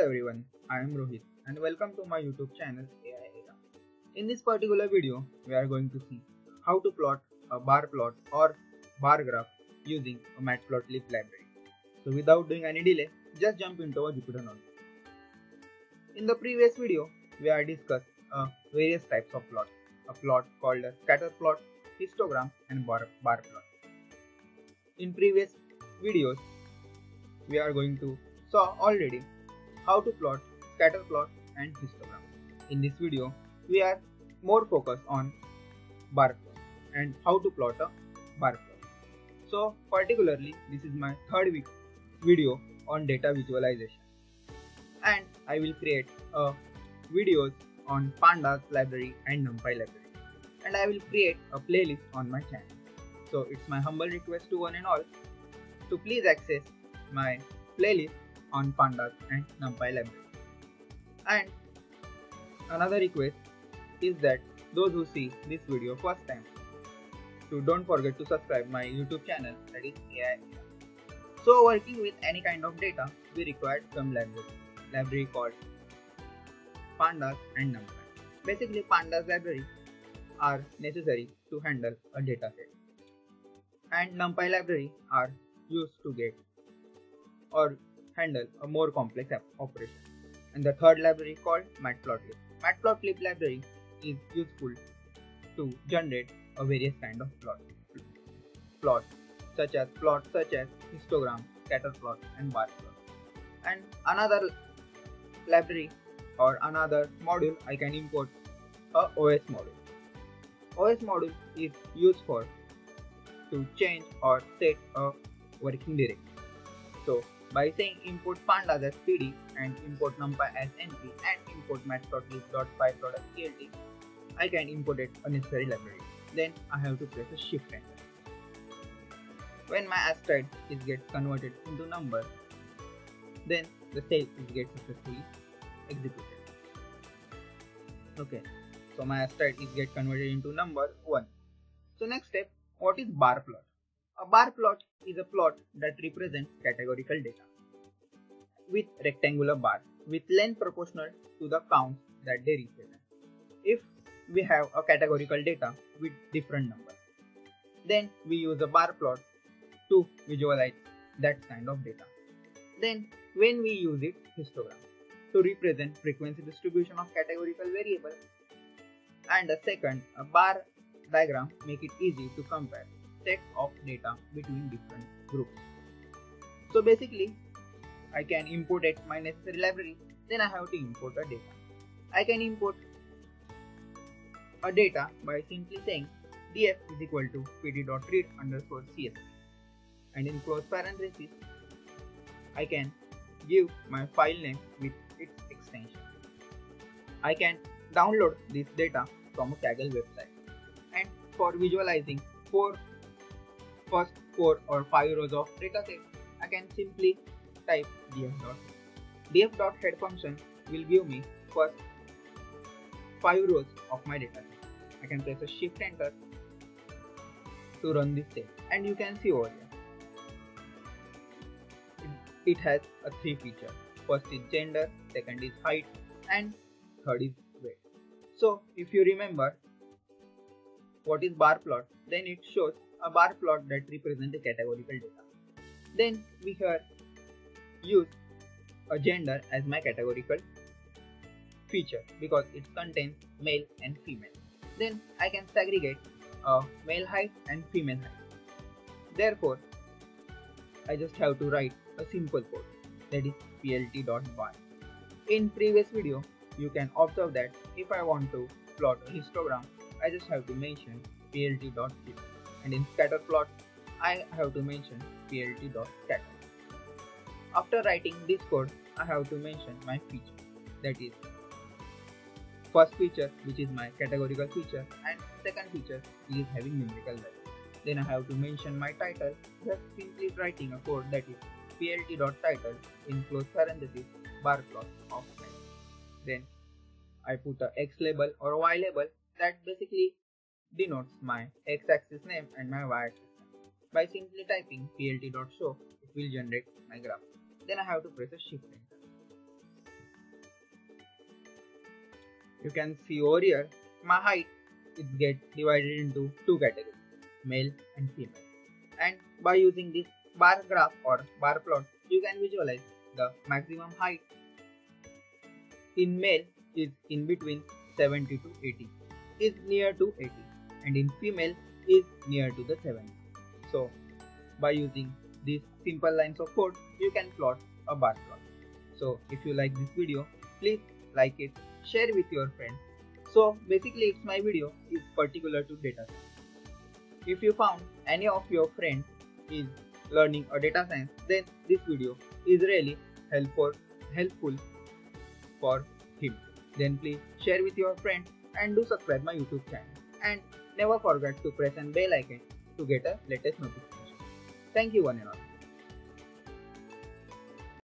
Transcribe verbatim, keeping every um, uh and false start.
everyone, I am Rohit and welcome to my YouTube channel A I Era. In this particular video, we are going to see how to plot a bar plot or bar graph using a Matplotlib library. So without doing any delay, just jump into a Jupyter Notebook. In the previous video, we have discussed uh, various types of plot. A plot called a scatter plot, histogram and bar, bar plot. In previous videos, we are going to saw already how to plot scatter plot and histogram. In this video, we are more focused on bar plot and how to plot a bar plot. So particularly, this is my third week video on data visualization, and I will create a videos on pandas library and numpy library, and I will create a playlist on my channel. So it's my humble request to one and all to please access my playlist on pandas and numpy library. And another request is that those who see this video first time, to don't forget to subscribe my YouTube channel, that is A I Era. So working with any kind of data, we require some library, library called pandas and numpy. Basically, pandas library are necessary to handle a dataset, and numpy library are used to get or handle a more complex operation. And the third library called Matplotlib. Matplotlib library is useful to generate a various kind of plot, plot such as plot such as histogram, scatter plot, and bar plot. And another library or another module I can import a O S module. O S module is used for to change or set a working directory. So by saying import pandas as P D and import numpy as N P and import matplotlib.py.tlt, I can import it a necessary library. Then I have to press a shift enter. When my asteroid is get converted into number, then the cell is get successfully executed. Okay, so my asteroid is get converted into number one. So next step, what is bar plot? A bar plot is a plot that represents categorical data with rectangular bars with length proportional to the counts that they represent. If we have a categorical data with different numbers, then we use a bar plot to visualize that kind of data. Then when we use it, histogram to represent frequency distribution of categorical variable, and the second, a bar diagram make it easy to compare set of data between different groups. So basically, I can import it my necessary library, then I have to import a data. I can import a data by simply saying df is equal to pd.read underscore csv, and in close parentheses I can give my file name with its extension. I can download this data from a Kaggle website, and for visualizing four first four or five rows of dataset, I can simply type df.head. df.head function will give me first five rows of my dataset. I can press a shift enter to run this step, and you can see over here it, it has a three features. First is gender, second is height, and third is weight. So if you remember what is bar plot, then it shows a bar plot that represents a categorical data. Then we here use a gender as my categorical feature because it contains male and female. Then I can segregate a male height and female height. Therefore, I just have to write a simple code, that is plt.bar. In previous video, you can observe that if I want to plot a histogram, I just have to mention plt.hist. And in scatter plot, I have to mention plt.scatter. After writing this code, I have to mention my feature, that is first feature, which is my categorical feature, and second feature is having numerical value. Then I have to mention my title, just simply writing a code that is plt.title in close parentheses bar plot of time. Then I put a x label or y label that basically denotes my x-axis name and my y-axis name. By simply typing plt.show, it will generate my graph. Then I have to press a shift enter. You can see over here, my height is get divided into two categories, male and female. And by using this bar graph or bar plot, you can visualize the maximum height in male is in between seventy to eighty, is near to eighty, and in female is near to the seventy. So by using these simple lines of code, you can plot a bar plot. So if you like this video, please like it, share with your friends. So basically it's my video is particular to data science. If you found any of your friends is learning a data science, then this video is really helpful helpful for him. Then please share with your friends and do subscribe my YouTube channel. And never forget to press an bell icon to get a latest notification. Thank you one and all.